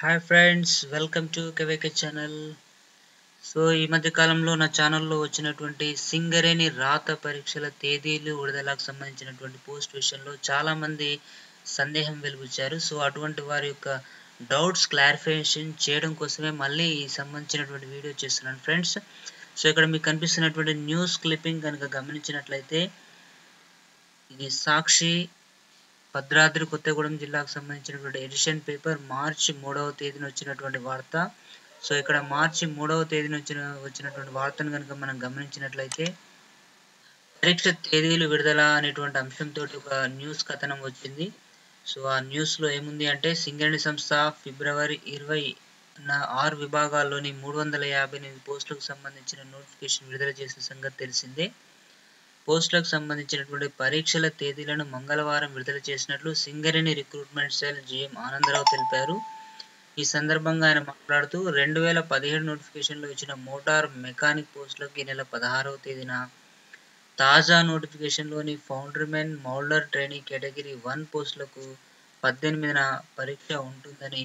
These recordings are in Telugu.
Hi friends, welcome to KVK channel. So ఈ మధ్య కాలంలో నా ఛానల్లో వచ్చినటువంటి సింగరేణి రాత పరీక్షల తేదీలు విడుదలకు సంబంధించినటువంటి పోస్ట్ విషయంలో చాలామంది సందేహం వెలిబుచ్చారు. సో అటువంటి వారి యొక్క డౌట్స్ క్లారిఫికేషన్ చేయడం కోసమే మళ్ళీ ఈ సంబంధించినటువంటి వీడియో చేస్తున్నాను ఫ్రెండ్స్. సో ఇక్కడ మీకు కనిపిస్తున్నటువంటి న్యూస్ క్లిప్పింగ్ కనుక గమనించినట్లయితే ఇది సాక్షి భద్రాద్రి కొత్తగూడెం జిల్లాకు సంబంధించినటువంటి ఎడిషన్ పేపర్ మార్చి 3వ తేదీన వచ్చినటువంటి వార్త. సో ఇక్కడ మార్చి 3వ తేదీన వచ్చినటువంటి వార్తను కనుక మనం గమనించినట్లయితే పరీక్ష తేదీలు విడుదల అనేటువంటి అంశంతో ఒక న్యూస్ కథనం వచ్చింది. సో ఆ న్యూస్లో ఏముంది అంటే సింగరేణి సంస్థ ఫిబ్రవరి 20 6 విభాగాల్లోని 358 పోస్టులకు సంబంధించిన నోటిఫికేషన్ విడుదల చేసిన సంగతి తెలిసిందే. పోస్టులకు సంబంధించినటువంటి పరీక్షల తేదీలను మంగళవారం విడుదల చేసినట్లు Singareni recruitment cell GM Anandarao తెలిపారు. ఈ సందర్భంగా ఆయన మాట్లాడుతూ 2017 నోటిఫికేషన్లో ఇచ్చిన మోటార్ మెకానిక్ పోస్టులకు ఈ నెల 16వ తేదీన, తాజా నోటిఫికేషన్లోని ఫౌండర్మెన్ మౌల్డర్ ట్రైనీ కేటగిరీ 1 పోస్టులకు 18న పరీక్ష ఉంటుందని,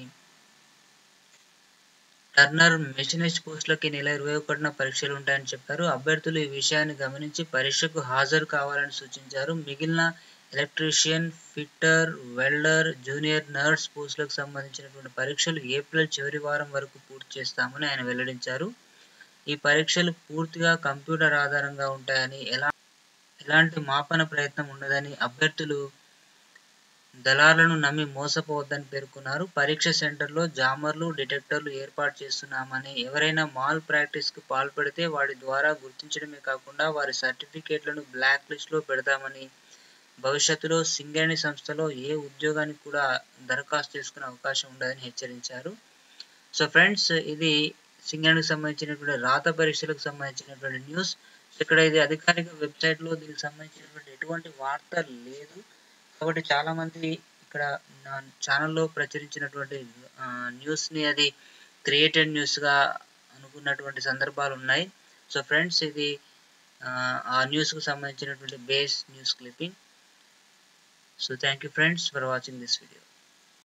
టర్నర్ మెషినిస్ట్ పోస్టులకి ఈ నెల 21న పరీక్షలు ఉంటాయని చెప్పారు. అభ్యర్థులు ఈ విషయాన్ని గమనించి పరీక్షకు హాజరు కావాలని సూచించారు. మిగిలిన electrician, fitter, welder, junior nurse పోస్టులకు సంబంధించినటువంటి పరీక్షలు ఏప్రిల్ చివరి వారం వరకు పూర్తి చేస్తామని ఆయన వెల్లడించారు. ఈ పరీక్షలు పూర్తిగా కంప్యూటర్ ఆధారంగా ఉంటాయని, ఎలాంటి మాపన ప్రయత్నం ఉండదని, అభ్యర్థులు దళారులను నమ్మి మోసపోవద్దని పేర్కొన్నారు. పరీక్ష సెంటర్లో జామర్లు, డిటెక్టర్లు ఏర్పాటు చేస్తున్నామని, ఎవరైనా మాల్ ప్రాక్టీస్కు పాల్పడితే వాటి ద్వారా గుర్తించడమే కాకుండా వారి సర్టిఫికేట్లను బ్లాక్ లిస్ట్లో పెడతామని, భవిష్యత్తులో సింగరేణి సంస్థలో ఏ ఉద్యోగానికి కూడా దరఖాస్తు చేసుకునే అవకాశం ఉండదని హెచ్చరించారు. సో ఫ్రెండ్స్, ఇది సింగరేణికి సంబంధించినటువంటి రాత పరీక్షలకు సంబంధించినటువంటి న్యూస్. ఇక్కడ ఇది అధికారిక వెబ్సైట్లో దీనికి సంబంధించినటువంటి ఎటువంటి వార్త లేదు. కాబట్టి చాలామంది ఇక్కడ నా ఛానల్లో ప్రచురించినటువంటి న్యూస్ని అది క్రియేటెడ్ న్యూస్గా అనుకున్నటువంటి సందర్భాలు ఉన్నాయి. సో ఫ్రెండ్స్, ఇది ఆ న్యూస్కు సంబంధించినటువంటి base news clipping. So thank you friends for watching this video.